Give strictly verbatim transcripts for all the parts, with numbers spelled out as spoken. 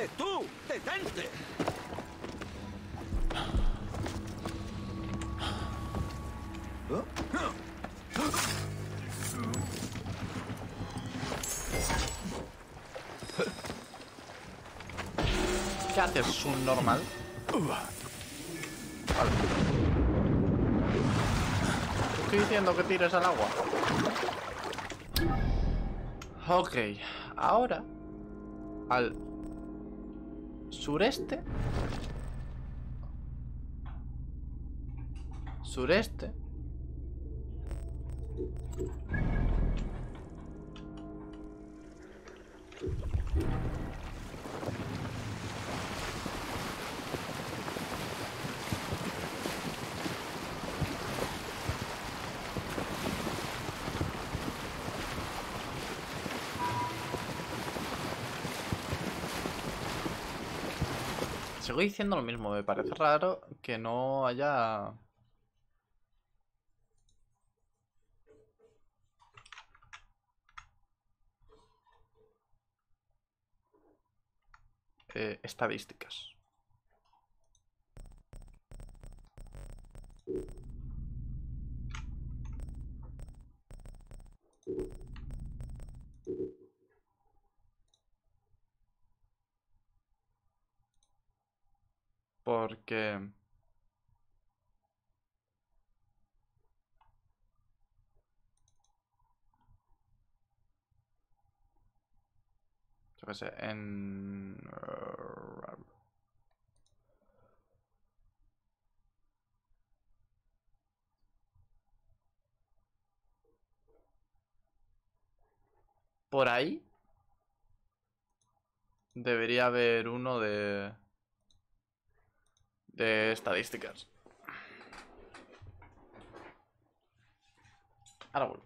¡Eh, tú! ¡Detente! ¿Qué haces, un normal? Vale. Te estoy diciendo que tires al agua. Ok, ahora al sureste. Sureste. Sigo diciendo lo mismo, me parece raro que no haya... Eh, estadísticas. Porque... Yo qué sé, en... Por ahí debería haber uno de... De estadísticas. Ahora vuelvo.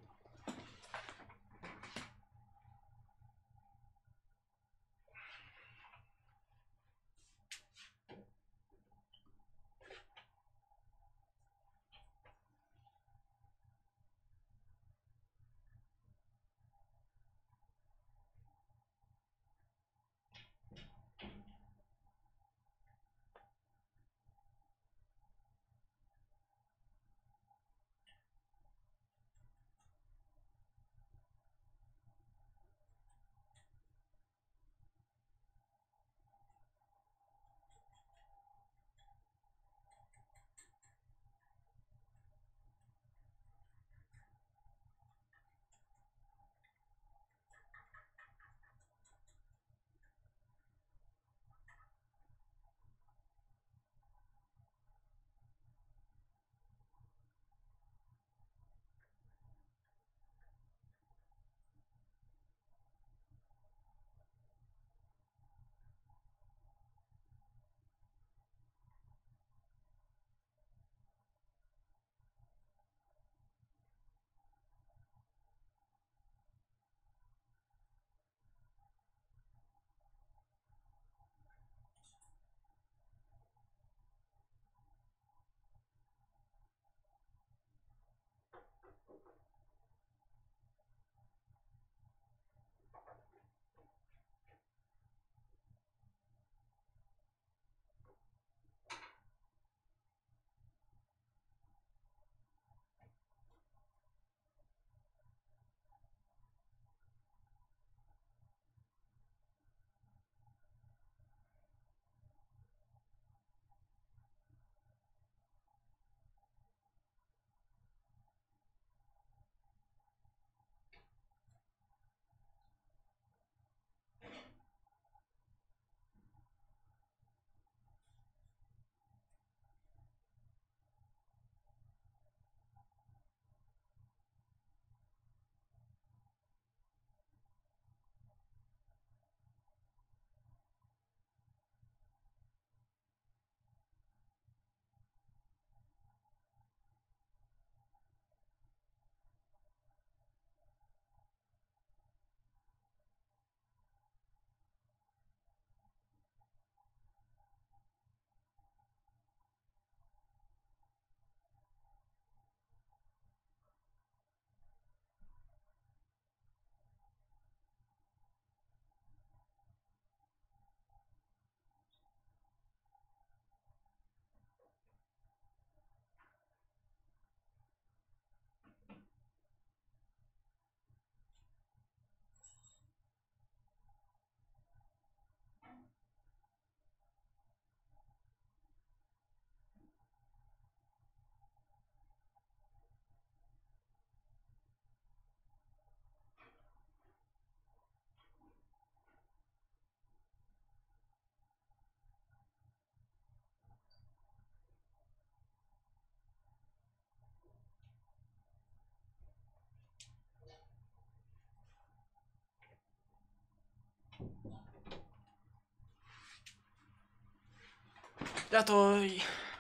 Ya estoy.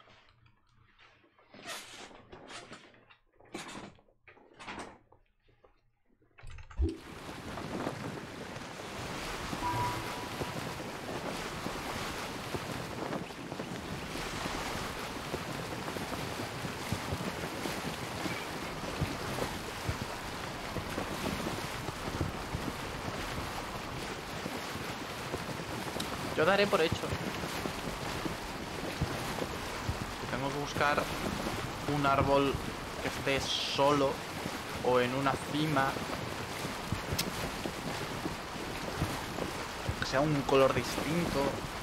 Yo daré por hecho. Tengo que buscar un árbol que esté solo o en una cima. Que sea un color distinto.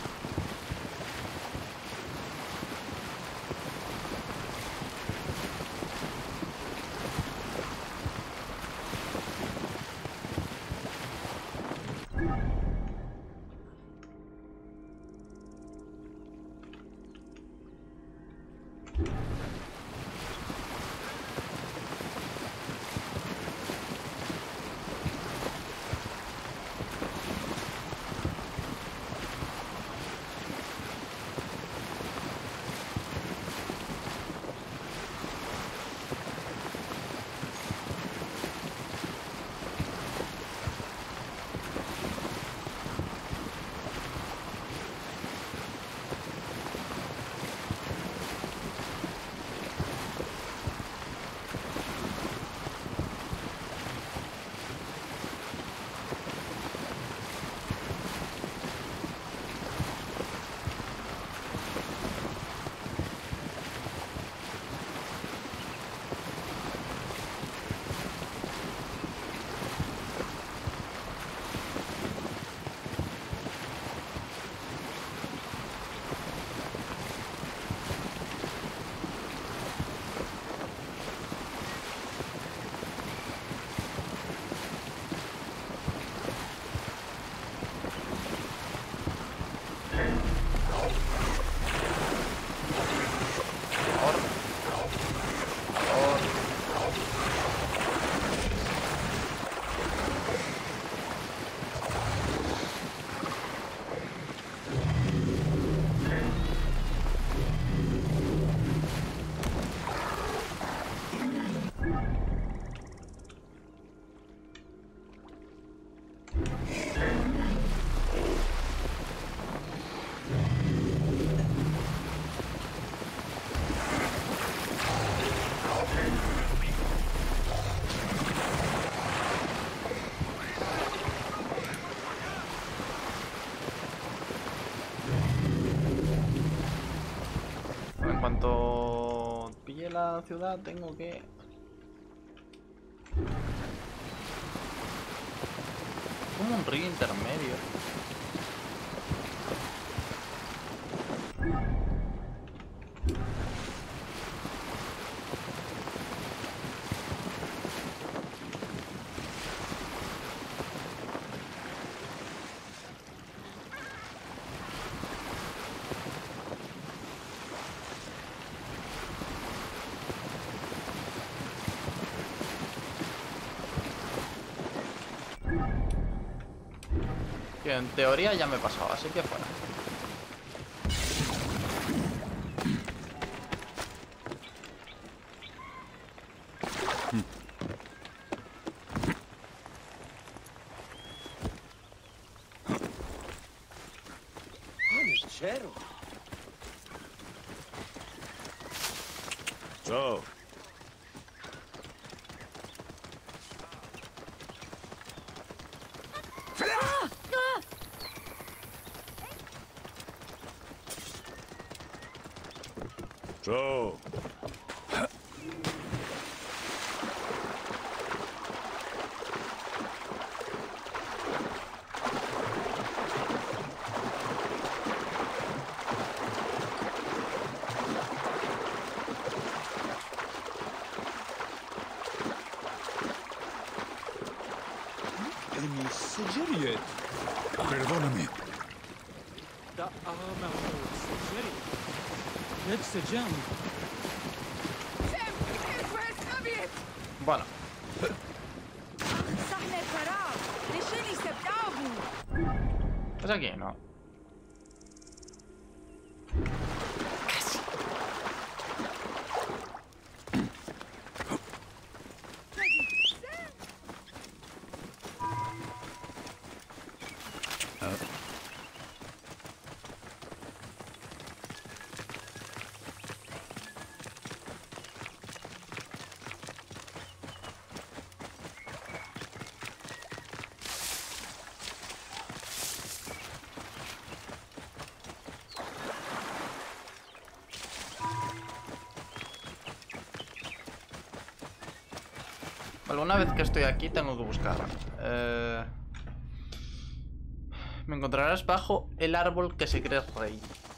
En cuanto pille la ciudad, tengo que... como un río intermedio. Que en teoría ya me he pasado, así que fuera. So. So. Perdóname. Bueno. صحن الفراغ ليش اللي سبتابو ¿Es aquí? No. Vale, una vez que estoy aquí tengo que buscar. Eh... Me encontrarás bajo el árbol que se cree rey.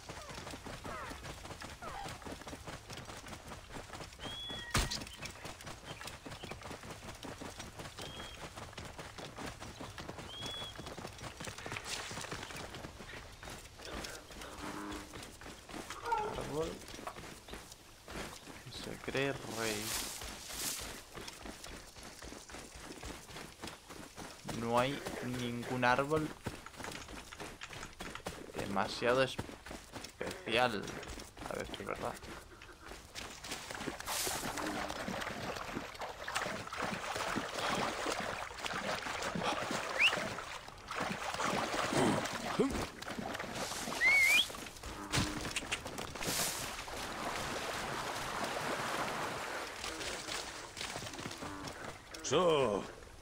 Árbol que se cree rey. No hay ningún árbol demasiado especial. A ver si es verdad. So.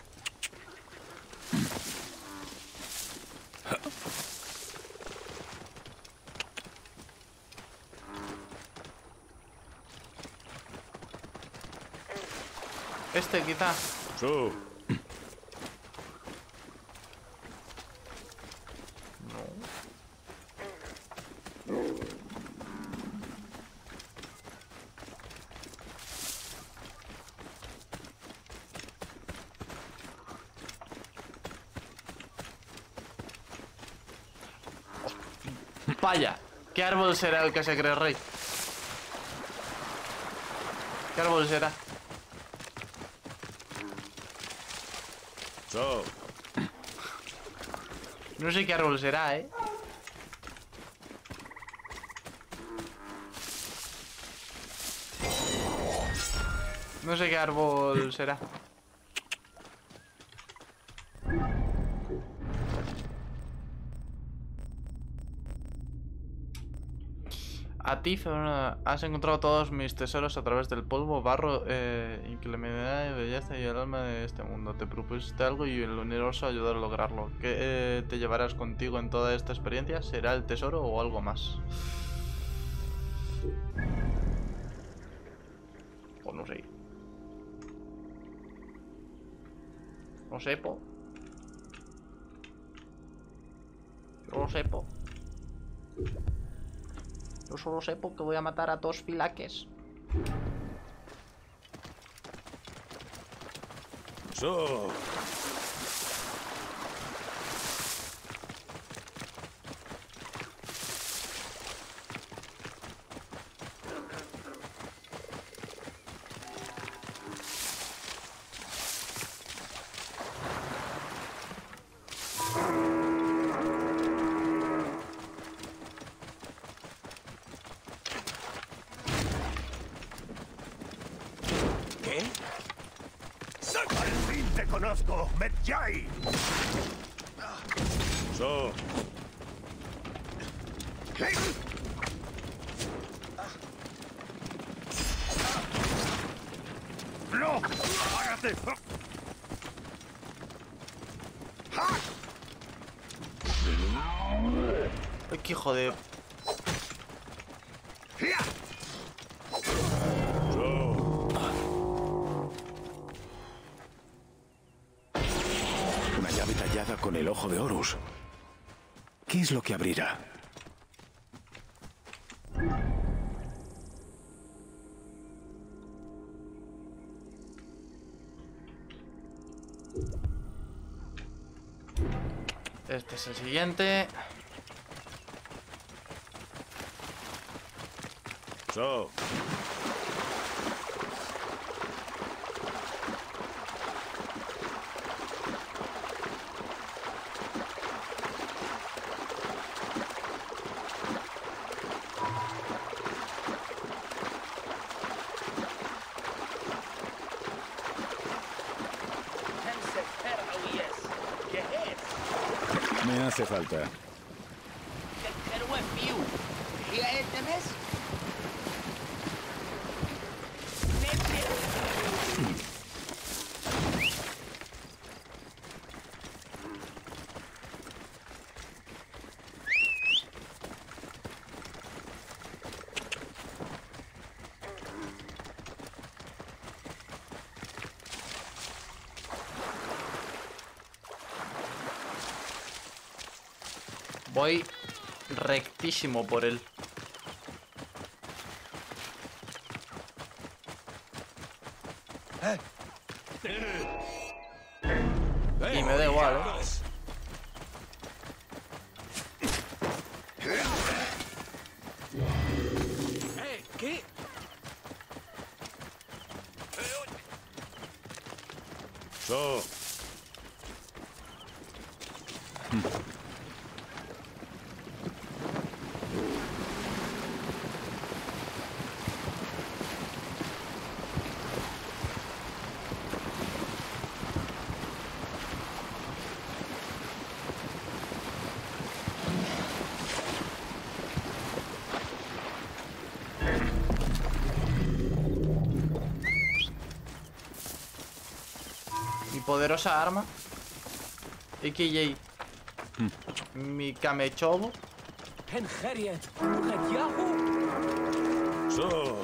Este quizá. So. No. Vaya, ¿qué árbol será el que se cree rey? ¿Qué árbol será? So. No sé qué árbol será, ¿eh? No sé qué árbol será. Atif, has encontrado todos mis tesoros a través del polvo, barro, eh, inclemencia y belleza y el alma de este mundo. Te propusiste algo y el universo ayudó a lograrlo. ¿Qué eh, te llevarás contigo en toda esta experiencia? ¿Será el tesoro o algo más? O no sé. No sé, po. Yo lo sé, po. Yo solo sé porque voy a matar a dos filaques. So. ¿Qué? ¡Al fin te conozco, Medjay! So. ¡No! ¡Hágate! Ay, qué hijo de... Una llave tallada con el ojo de Horus. ¿Qué es lo que abrirá? Este es el siguiente. So. Me hace falta. Voy rectísimo por él. Y me da igual, ¿eh? ¿Eh? ¿Qué? So. Mi poderosa arma, a k a. Mi Kamechobo. So.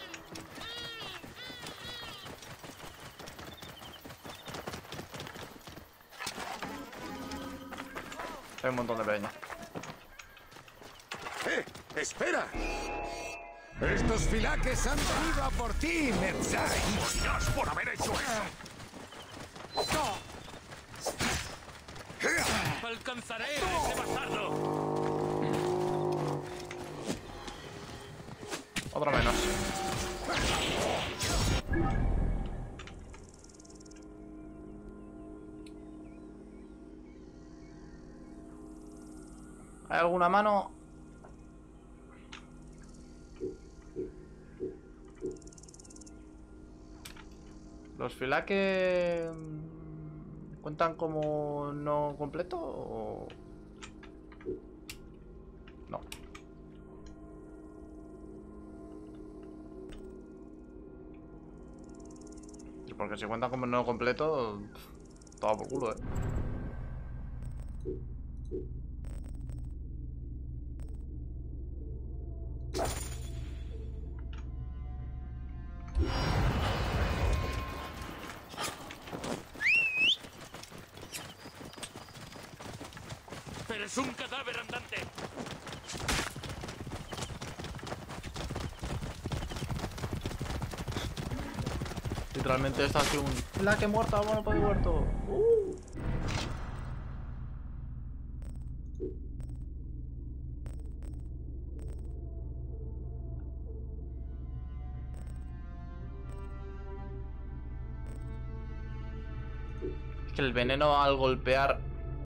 Hay un montón de peña. ¡Eh! ¡Espera! Estos filaques han venido a por ti, Metzai. ¡Dios por haber hecho eso! ¡Alcanzaré a ese bastardo! Otro menos. ¿Hay alguna mano? ¿Los filaques cuentan como no completo o...? No. Porque si cuentan como no completo, todo por culo, eh. ¡Eres un cadáver andante! Literalmente está así un... ¡La que muerta! ¡Bueno, pues muerto! Uh. Es que el veneno al golpear